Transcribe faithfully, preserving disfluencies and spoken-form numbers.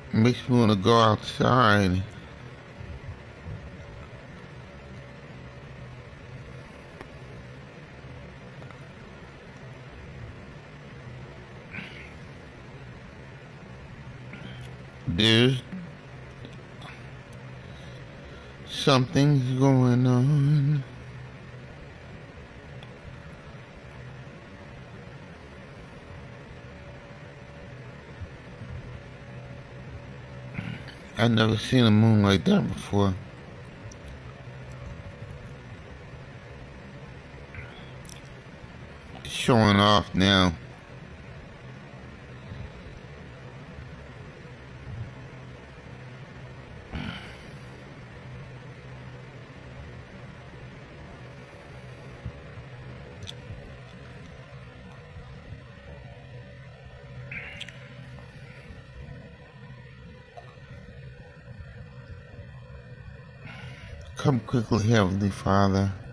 Makes me want to go outside. There's something's going on. I've never seen a moon like that before. It's showing off now. Come quickly, Heavenly Father.